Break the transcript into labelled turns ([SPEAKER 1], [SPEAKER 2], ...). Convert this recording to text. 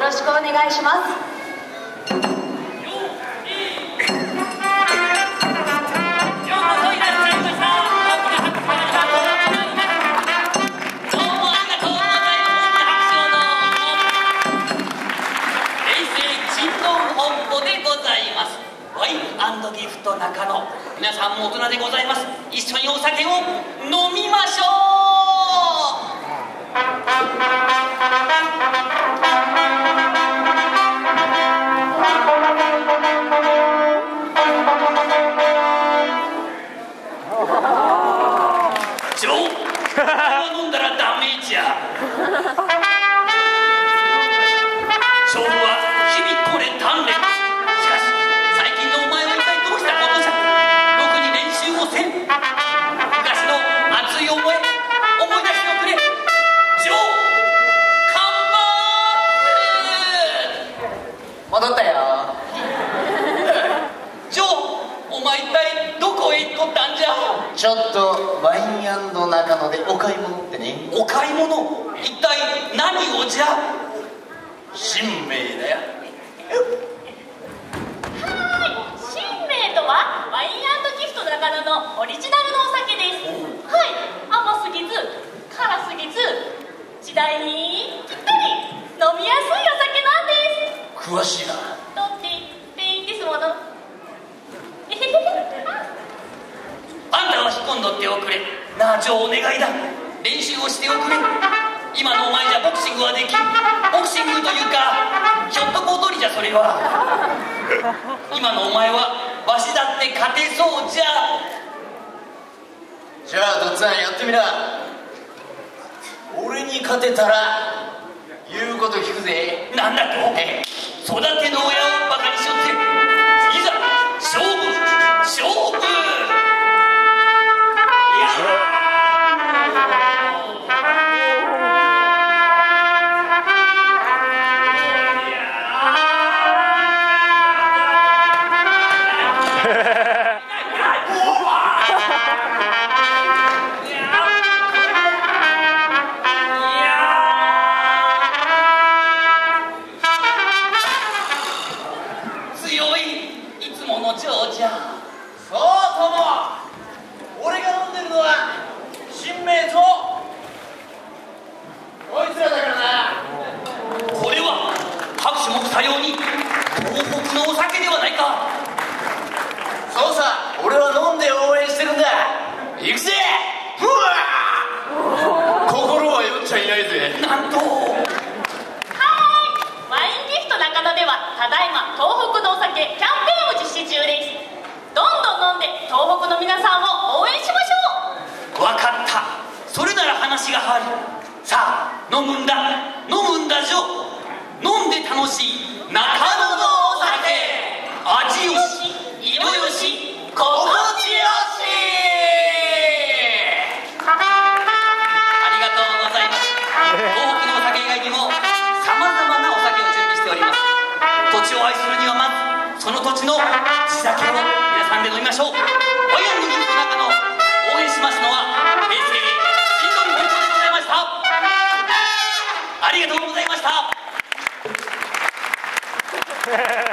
[SPEAKER 1] ろしくお願いします。
[SPEAKER 2] ギフト中野、皆さんも大人でございます。一緒にお酒を飲みましょう。ジョー、飲んだらダメじゃ。ジョーは日々これ鍛錬。昔の熱い思い出しておくれ。ジョー、カンバー
[SPEAKER 3] 戻ったよ。
[SPEAKER 2] ジョー、お前一体どこへ行っとったんじゃ。
[SPEAKER 3] ちょっとワイン&中野でお買い物ってね。
[SPEAKER 2] お買い物、一体何をじゃ。
[SPEAKER 3] 神明だよ。
[SPEAKER 1] ワイン&ギフト中野のオリジナルのお酒です。はい、甘すぎず辛すぎず時代にぴったり飲みやすいお酒なんです。
[SPEAKER 3] 詳しいな。
[SPEAKER 1] だって店員ですもの。
[SPEAKER 2] あんたは引っ込んどっておくれ。なあジョー、お願いだ。練習をしておくれ。今のお前じゃボクシングはできん。ボクシングというかひょっとこ踊りじゃ。それは今のお前はわしだって勝てそうじゃ。
[SPEAKER 3] じゃあとっつぁんやってみな。俺に勝てたら言うこと聞くぜ。
[SPEAKER 2] なんだと。育ての親をバカにしよって。いざ勝負勝負。さように東北のお酒ではないか。
[SPEAKER 3] そうさ、俺は飲んで応援してるんだ。行くぜ。ふわ心は酔っちゃいないぜ。
[SPEAKER 2] なんと。
[SPEAKER 1] ワインギフト中野ではただいま東北のお酒キャンペーンを実施中です。どんどん飲んで東北の皆さんを応援しましょう。
[SPEAKER 2] わかった。それなら話がある。さあ飲むんだ飲むんだジョー。飲んで楽しい中野のお酒。味よし色よし心地よし。ありがとうございます。東北のお酒以外にもさまざまなお酒を準備しております。土地を愛するにはまずその土地の地酒を皆さんで飲みましょう。ワイン&ギフト中野、応援しますのは平成新ドン本舗でございました。ありがとうございました。